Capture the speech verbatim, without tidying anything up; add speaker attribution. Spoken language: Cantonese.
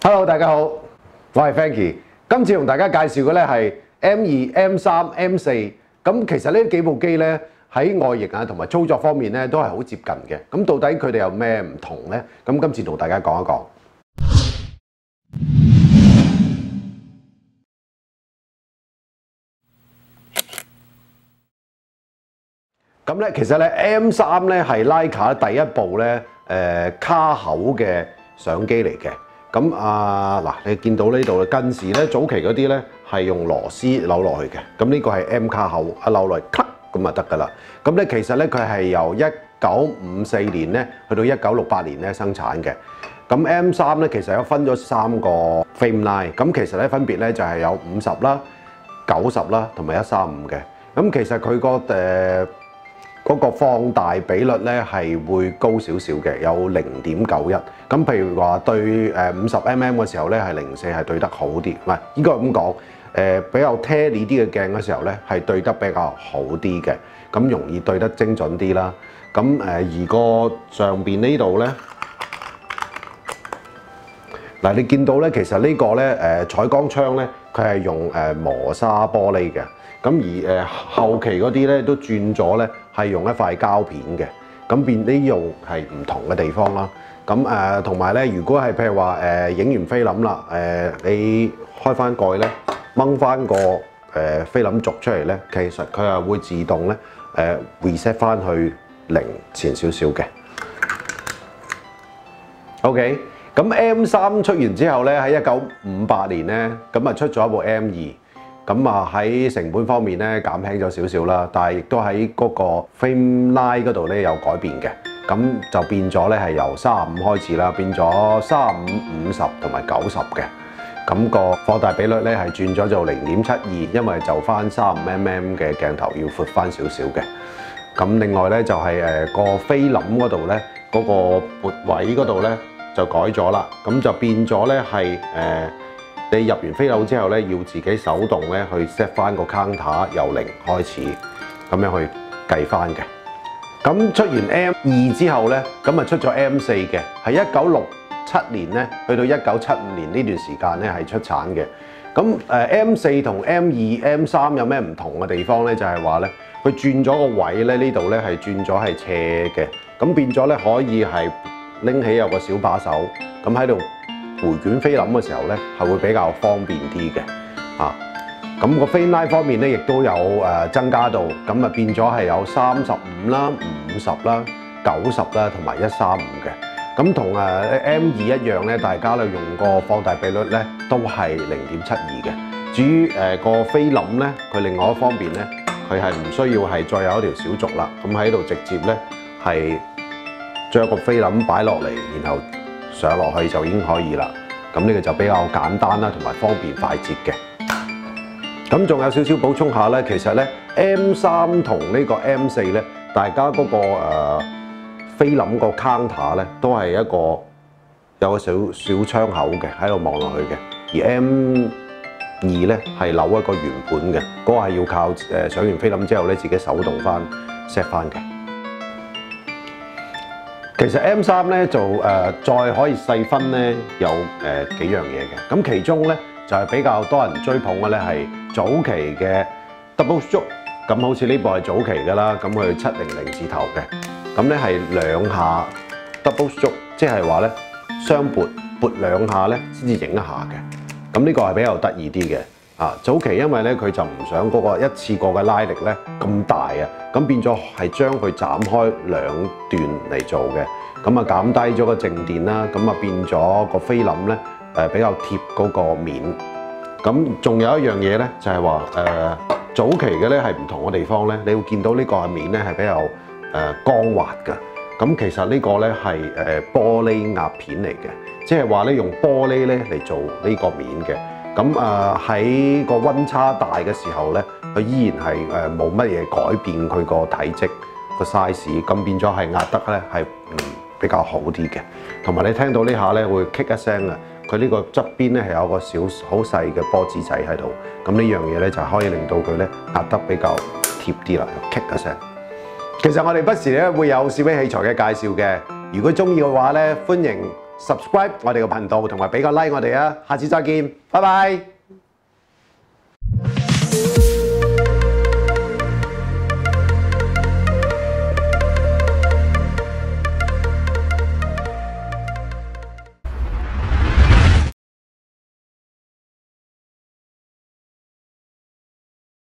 Speaker 1: Hello， 大家好，我係 Frankie。今次同大家介紹嘅咧係 M 二、M 三、M 四。咁其實呢幾部機咧喺外形啊同埋操作方面咧都係好接近嘅。咁到底佢哋有咩唔同咧？咁今次同大家講一講。咁咧其實咧 M 三咧係徠卡第一部咧誒卡口嘅相機嚟嘅。咁啊嗱，你見到呢度近時咧早期嗰啲咧係用螺絲扭落去嘅，咁呢個係 M 卡口，一扭落去，咔咁就得㗎啦。咁咧其實咧佢係由一九五四年咧去到一九六八年咧生產嘅。咁 M 三咧其實有分咗三個 frame line， 咁其實咧分別咧就係有五十啦、九十啦同埋一三五嘅。咁其實佢個誒嗰個放大比率咧係會高少少嘅，有零點九一。咁譬如話對誒五十 mm 嘅時候咧，係零四係對得好啲，唔係應該咁講。誒比較 tele 啲嘅鏡嘅時候咧，係對得比較好啲嘅，咁容易對得精準啲啦。咁誒而個上邊呢度咧，嗱你見到咧，其實呢個咧誒採光窗咧，佢係用誒磨砂玻璃嘅。咁而誒後期嗰啲咧都轉咗咧，係用一塊膠片嘅，咁變呢度係唔同嘅地方啦。咁誒同埋咧，如果係譬如話誒影完菲林啦，誒、呃、你開翻蓋咧，掹翻個誒菲林軸出嚟咧，其實佢係會自動咧誒 reset 翻去零前少少嘅。OK， 咁 M 三出完之後咧，喺一九五八年咧，咁啊出咗一部 M 二。咁啊喺成本方面咧減輕咗少少啦，但係亦都喺嗰個 frame line 嗰度咧有改變嘅，咁就變咗咧係由三十五開始啦，變咗三十五、五十同埋九十嘅，咁個放大比率咧係轉咗做零點七二，因為就翻三十五 mm 嘅鏡頭要闊翻少少嘅。咁另外咧就係誒個菲林嗰度咧嗰個撥位嗰度咧就改咗啦，咁就變咗咧係誒。你入完菲林之後咧，要自己手動咧去 set 翻個 counter 由零開始，咁樣去計翻嘅。咁出完 M 二之後咧，咁啊出咗 M 四嘅，係一九六七年咧，去到一九七五年呢段時間咧係出產嘅。咁誒 M 四同 M 二、M 三有咩唔同嘅地方咧？就係話咧，佢轉咗個位咧，呢度咧係轉咗係斜嘅，咁變咗咧可以係拎起有個小把手，咁喺度回捲菲林嘅時候咧，係會比較方便啲嘅，啊，咁個 frame line 方面咧，亦都有誒增加到，咁啊變咗係有三十五啦、五十啦、九十啦同埋一三五嘅，咁同誒 M 二一樣咧，大家咧用個放大比率咧都係零點七二嘅。至於誒個菲林咧，佢另外一方面咧，佢係唔需要係再有一條小軸啦，咁喺度直接咧係將個菲林擺落嚟，然後上落去就已經可以啦，咁呢個就比較簡單啦，同埋方便快捷嘅。咁仲有少少補充下咧，其實咧 M 三同呢個 M 四咧，大家嗰、那個誒、呃、菲林個 counter 咧，都係一個有個小小窗口嘅喺度望落去嘅，而 M 二咧係扭一個圓盤嘅，嗰、那個係要靠誒上完菲林之後咧自己手動翻 set 翻嘅。其實 M 三咧就誒、呃、再可以細分咧有誒、呃、幾樣嘢嘅，咁其中咧就係、是、比較多人追捧嘅咧係早期嘅 double stroke， 咁好似呢部係早期㗎啦，咁佢七零零字頭嘅，咁咧係兩下 double stroke， 即係話咧雙撥撥兩下咧先至影一下嘅，咁呢個係比較得意啲嘅。啊，早期因為咧佢就唔想嗰個一次過嘅拉力咧咁大啊，咁變咗係將佢斬開兩段嚟做嘅，咁啊減低咗個靜電啦，咁啊變咗個菲林咧誒比較貼嗰個面。咁仲有一樣嘢咧就係話誒早期嘅咧係唔同嘅地方咧，你會見到呢個面咧係比較誒、呃、光滑嘅。咁其實呢個咧係誒玻璃壓片嚟嘅，即係話咧用玻璃咧嚟做呢個面嘅。咁啊喺個溫差大嘅時候咧，佢依然係誒冇乜嘢改變佢個體積個 size， 咁變咗係壓得咧係嗯比較好啲嘅。同埋你聽到呢下咧會 kick 一聲啊，佢呢個側邊咧係有個小好細嘅波子仔喺度，咁呢樣嘢咧就可以令到佢咧壓得比較貼啲啦 ，kick 一聲。其實我哋不時咧會有攝影器材嘅介紹嘅，如果中意嘅話咧，歡迎 subscribe 我哋嘅頻道，同埋俾個 like 我哋啊！下次再見，拜拜。